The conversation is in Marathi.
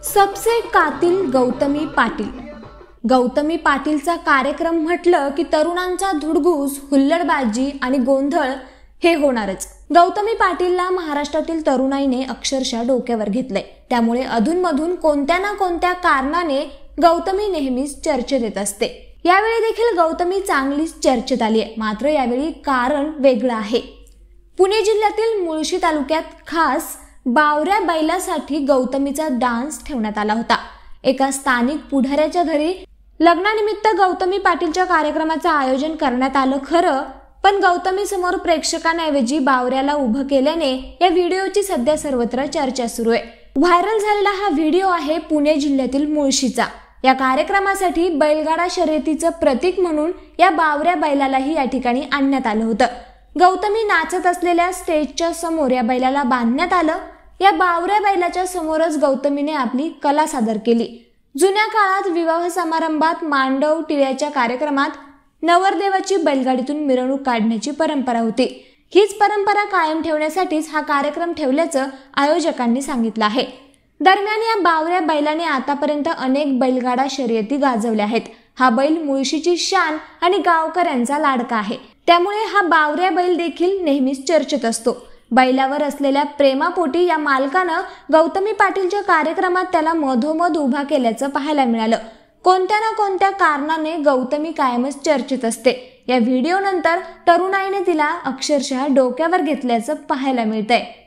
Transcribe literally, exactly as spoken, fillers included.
सबसे कातिल गौतमी पाटील। गौतमी पाटीलचा कार्यक्रम म्हटलं की तरुणांचा धुडगूस, हुल्लडबाजी आणि गोंधळ हे होणारच। गौतमी पाटीलला महाराष्ट्रातील तरुणाईने अक्षरशः डोक्यावर घेतलंय। त्यामुळे अधूनमधून कोणत्या ना कोणत्या कारणाने गौतमी नेहमीच चर्चेत येत असते। यावेळी देखील गौतमी चांगलीच चर्चेत आली आहे, मात्र यावेळी कारण वेगळं आहे। पुणे जिल्ह्यातील मुळशी तालुक्यात खास बावऱ्या बैलासाठी गौतमीचा डान्स ठेवण्यात आला होता। एका स्थानिक पुढाऱ्याच्या घरी लग्नानिमित्त गौतमी पाटीलच्या कार्यक्रमाचं आयोजन करण्यात आलं खरं, पण गौतमी समोर प्रेक्षकांऐवजी बावऱ्याला उभं केल्याने या व्हिडिओची सध्या सर्वत्र चर्चा सुरू आहे। व्हायरल झालेला हा व्हिडिओ आहे पुणे जिल्ह्यातील मुळशीचा। या कार्यक्रमासाठी बैलगाडा शर्यतीचं प्रतीक म्हणून या बावऱ्या बैलालाही या ठिकाणी आणण्यात आलं होतं। गौतमी नाचत असलेल्या स्टेजच्या समोर या बैलाला बांधण्यात आलं। या बावऱ्या बैलाच्या समोरच गौतमीने आपली कला सादर केली। जुन्या काळात विवाह समारंभात मांडव टिळ्याच्या कार्यक्रमात नवरदेवाची बैलगाडीतून मिरवणूक काढण्याची परंपरा होती। हीच परंपरा कायम ठेवण्यासाठीच हा कार्यक्रम ठेवल्याचं आयोजकांनी सांगितलं आहे। दरम्यान या बावऱ्या बैलाने आतापर्यंत अनेक बैलगाडा शर्यती गाजवल्या आहेत। हा बैल मुळशीची शान आणि गावकऱ्यांचा लाडका आहे। त्यामुळे हा बावऱ्या बैल देखील नेहमीच चर्चेत असतो। बैलावर असलेल्या प्रेमापोटी या मालकानं गौतमी पाटीलच्या कार्यक्रमात त्याला मधोमध उभा केल्याचं पाहायला मिळालं। कोणत्या ना कोणत्या कारणाने गौतमी कायमच चर्चेत असते। या व्हिडिओ नंतर तरुणाईने तिला अक्षरशः डोक्यावर घेतल्याचं पाहायला मिळतंय।